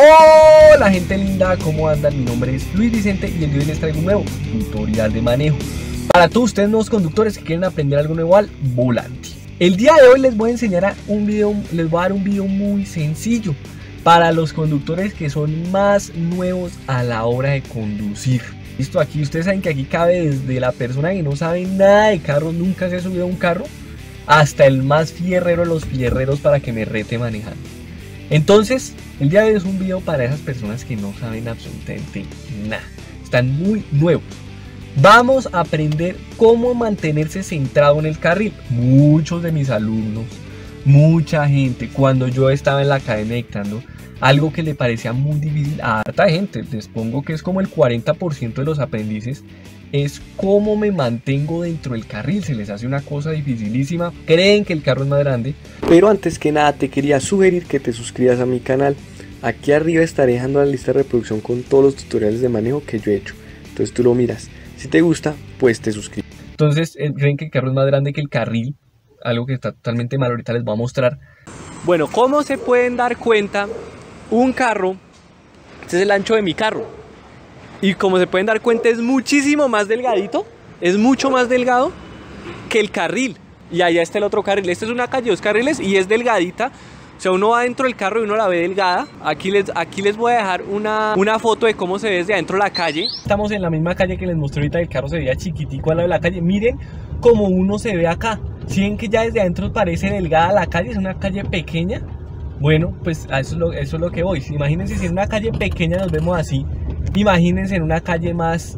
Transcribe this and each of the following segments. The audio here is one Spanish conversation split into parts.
Hola gente linda, ¿cómo andan? Mi nombre es Luis Vicente y el día de hoy les traigo un nuevo tutorial de manejo para todos ustedes nuevos conductores que quieren aprender algo nuevo al volante. El día de hoy les voy a enseñar les voy a dar un video muy sencillo para los conductores que son más nuevos a la hora de conducir. Listo, aquí ustedes saben que aquí cabe desde la persona que no sabe nada de carros, nunca se ha subido a un carro, hasta el más fierrero de los fierreros para que me rete manejando. Entonces, el día de hoy es un video para esas personas que no saben absolutamente nada, están muy nuevos. Vamos a aprender cómo mantenerse centrado en el carril. Muchos de mis alumnos, mucha gente, cuando yo estaba en la academia dictando, algo que le parecía muy difícil a harta gente, les pongo que es como el 40% de los aprendices, es cómo me mantengo dentro del carril. Se les hace una cosa dificilísima, creen que el carro es más grande. Pero antes que nada te quería sugerir que te suscribas a mi canal. Aquí arriba estaré dejando la lista de reproducción con todos los tutoriales de manejo que yo he hecho. Entonces tú lo miras, si te gusta pues te suscribes. Entonces creen que el carro es más grande que el carril, algo que está totalmente mal, ahorita les voy a mostrar. Bueno, ¿cómo se pueden dar cuenta? Un carro, este es el ancho de mi carro, y como se pueden dar cuenta es muchísimo más delgadito, es mucho más delgado que el carril. Y allá está el otro carril, esta es una calle de 2 carriles y es delgadita. O sea, uno va dentro del carro y uno la ve delgada. Aquí les voy a dejar una foto de cómo se ve desde adentro la calle. Estamos en la misma calle que les mostré ahorita, el carro se veía chiquitico al lado de la calle. Miren cómo uno se ve acá. ¿Sí ven que ya desde adentro parece delgada la calle? Es una calle pequeña. Bueno, pues a eso es lo que voy. Imagínense si en una calle pequeña nos vemos así. Imagínense en una calle más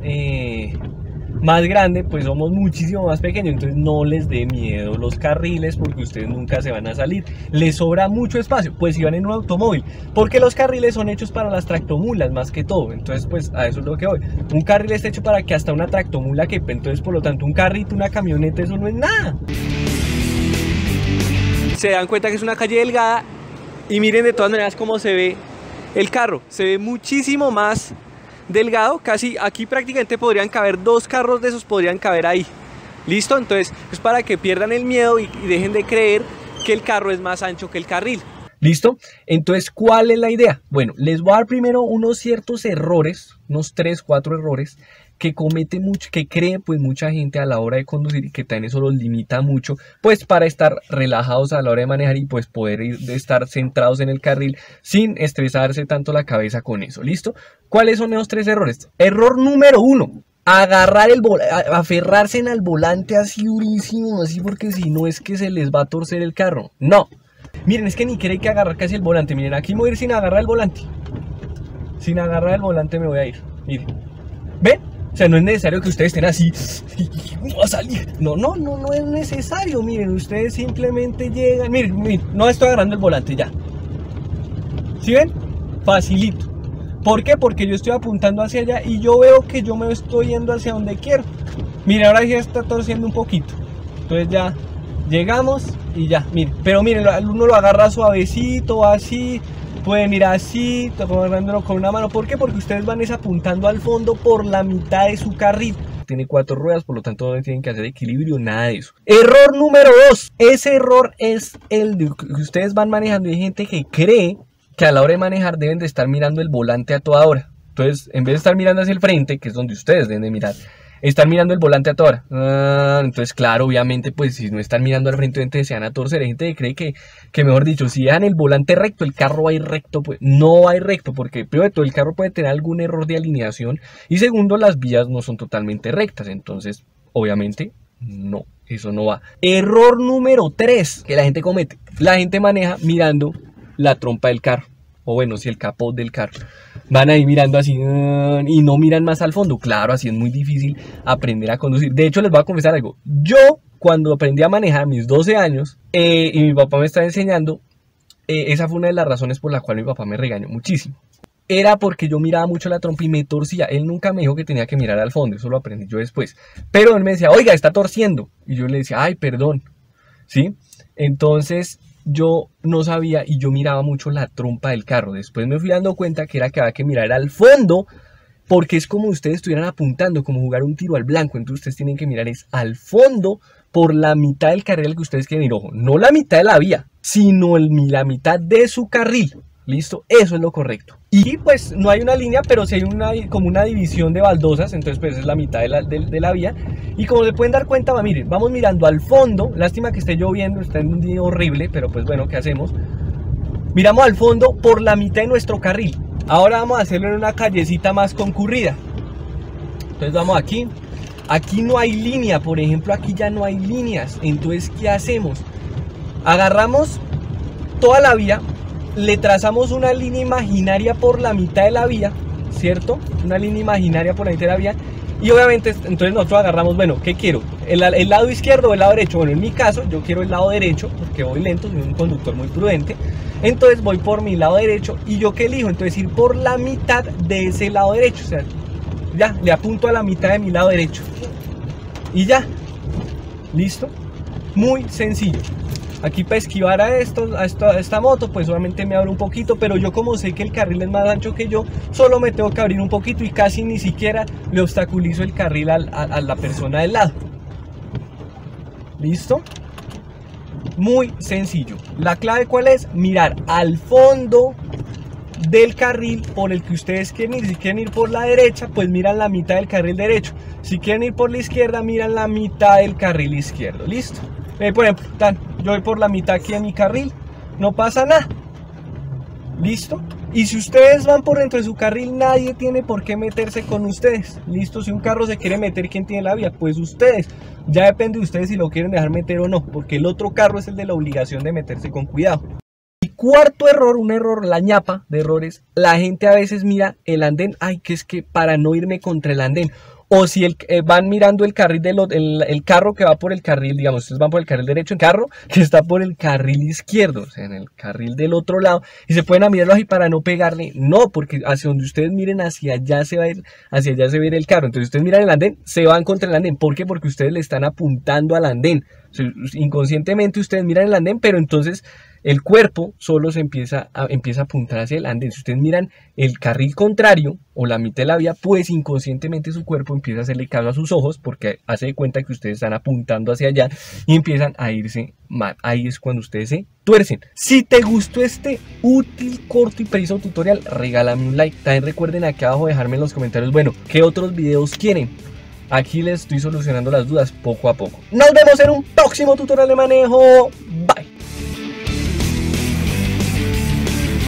grande, pues somos muchísimo más pequeños. Entonces no les dé miedo los carriles, porque ustedes nunca se van a salir. Les sobra mucho espacio, pues si van en un automóvil, porque los carriles son hechos para las tractomulas más que todo. Entonces pues a eso es lo que voy. Un carril está hecho para que hasta una tractomula quepa. Entonces por lo tanto un carrito, una camioneta, eso no es nada. Se dan cuenta que es una calle delgada. Y miren de todas maneras cómo se ve el carro. Se ve muchísimo más delgado. Casi aquí prácticamente podrían caber 2 carros de esos, podrían caber ahí. ¿Listo? Entonces es para que pierdan el miedo y dejen de creer que el carro es más ancho que el carril. ¿Listo? Entonces, ¿cuál es la idea? Bueno, les voy a dar primero unos ciertos errores, unos 3, 4 errores que cree pues mucha gente a la hora de conducir, y que también eso los limita mucho, pues para estar relajados a la hora de manejar y pues poder estar centrados en el carril sin estresarse tanto la cabeza con eso. ¿Listo? ¿Cuáles son esos 3 errores? Error número 1. Agarrar aferrarse al volante así durísimo, así, porque si no es que se les va a torcer el carro. No. Miren, es que ni quiere que agarrar casi el volante. Miren, aquí me voy a ir sin agarrar el volante. Sin agarrar el volante me voy a ir. Miren. ¿Ven? O sea, no es necesario que ustedes estén así. ¿Cómo va a salir? No es necesario. Miren, ustedes simplemente llegan. Miren, no estoy agarrando el volante ya. ¿Sí ven? Facilito. ¿Por qué? Porque yo estoy apuntando hacia allá y yo veo que yo me estoy yendo hacia donde quiero. Miren, ahora ya está torciendo un poquito. Entonces ya llegamos y ya, miren. Pero miren, uno lo agarra suavecito, así. Pueden ir así, agarrándolo con una mano. ¿Por qué? Porque ustedes van apuntando al fondo por la mitad de su carril. Tiene 4 ruedas, por lo tanto no tienen que hacer equilibrio, nada de eso. Error número 2. Ese error es el de que ustedes van manejando y hay gente que cree que a la hora de manejar deben de estar mirando el volante a toda hora. Entonces, en vez de estar mirando hacia el frente, que es donde ustedes deben de mirar, están mirando el volante a toda hora. Entonces, claro, obviamente, pues si no están mirando al frente, se van a torcer. Hay gente que cree que, mejor dicho, si dejan el volante recto, el carro va a ir recto. Pues no va a ir recto, porque primero de todo el carro puede tener algún error de alineación, y segundo, las vías no son totalmente rectas. Entonces, obviamente, no, eso no va. Error número 3 que la gente comete. La gente maneja mirando la trompa del carro, o bueno, si el capot del carro. Van ahí mirando así y no miran más al fondo. Claro, así es muy difícil aprender a conducir. De hecho, les voy a confesar algo. Yo, cuando aprendí a manejar a mis 12 años y mi papá me estaba enseñando, esa fue una de las razones por la cual mi papá me regañó muchísimo. Era porque yo miraba mucho la trompa y me torcía. Él nunca me dijo que tenía que mirar al fondo, eso lo aprendí yo después. Pero él me decía, oiga, está torciendo. Y yo le decía, ay, perdón. ¿Sí? Entonces yo no sabía y yo miraba mucho la trompa del carro. Después me fui dando cuenta que había que mirar al fondo, porque es como ustedes estuvieran apuntando, como jugar un tiro al blanco. Entonces ustedes tienen que mirar es al fondo, por la mitad del carril que ustedes quieren ir. Ojo, no la mitad de la vía, sino la mitad de su carril. Listo, eso es lo correcto. Y pues no hay una línea, pero sí hay como una división de baldosas, entonces pues es la mitad de la vía. Y como se pueden dar cuenta, miren, vamos mirando al fondo. Lástima que esté lloviendo, está en un día horrible, pero pues bueno, ¿qué hacemos? Miramos al fondo por la mitad de nuestro carril. Ahora vamos a hacerlo en una callecita más concurrida. Entonces vamos aquí. Aquí no hay línea, por ejemplo, aquí ya no hay líneas. Entonces, ¿qué hacemos? Agarramos toda la vía, le trazamos una línea imaginaria por la mitad de la vía, ¿cierto? Una línea imaginaria por la mitad de la vía. Y obviamente, entonces nosotros agarramos, bueno, ¿qué quiero? ¿El lado izquierdo o el lado derecho? Bueno, en mi caso, yo quiero el lado derecho, porque voy lento, soy un conductor muy prudente. Entonces voy por mi lado derecho. ¿Y yo qué elijo? Entonces ir por la mitad de ese lado derecho. O sea, ya, le apunto a la mitad de mi lado derecho. Y ya, listo. Muy sencillo. Aquí para esquivar a esta moto, pues solamente me abro un poquito, pero yo como sé que el carril es más ancho que yo, solo me tengo que abrir un poquito y casi ni siquiera le obstaculizo el carril a la persona del lado. ¿Listo? Muy sencillo. La clave ¿cuál es? Mirar al fondo del carril por el que ustedes quieren ir. Si quieren ir por la derecha, pues miran la mitad del carril derecho. Si quieren ir por la izquierda, miran la mitad del carril izquierdo. ¿Listo? Por ejemplo, yo voy por la mitad aquí de mi carril, no pasa nada. ¿Listo? Y si ustedes van por dentro de su carril, nadie tiene por qué meterse con ustedes. ¿Listo? Si un carro se quiere meter, ¿quién tiene la vía? Pues ustedes. Ya depende de ustedes si lo quieren dejar meter o no, porque el otro carro es el de la obligación de meterse con cuidado. Y cuarto error, un error, la ñapa de errores, la gente a veces mira el andén, ay, que es que para no irme contra el andén. O si van mirando el carril el carro que va por el carril, digamos, ustedes van por el carril derecho, el carro que está por el carril izquierdo, o sea, en el carril del otro lado, y se pueden mirarlo así para no pegarle. No, porque hacia donde ustedes miren, hacia allá se va a ir, hacia allá se va a ir el carro. Entonces ustedes miran el andén, se van contra el andén. ¿Por qué? Porque ustedes le están apuntando al andén. O sea, inconscientemente ustedes miran el andén, pero entonces el cuerpo solo empieza a apuntar hacia el andén. Si ustedes miran el carril contrario o la mitad de la vía, pues inconscientemente su cuerpo empieza a hacerle caso a sus ojos, porque hace de cuenta que ustedes están apuntando hacia allá y empiezan a irse mal. Ahí es cuando ustedes se tuercen. Si te gustó este útil, corto y preciso tutorial, regálame un like. También recuerden aquí abajo dejarme en los comentarios, bueno, ¿qué otros videos quieren? Aquí les estoy solucionando las dudas poco a poco. Nos vemos en un próximo tutorial de manejo. Bye.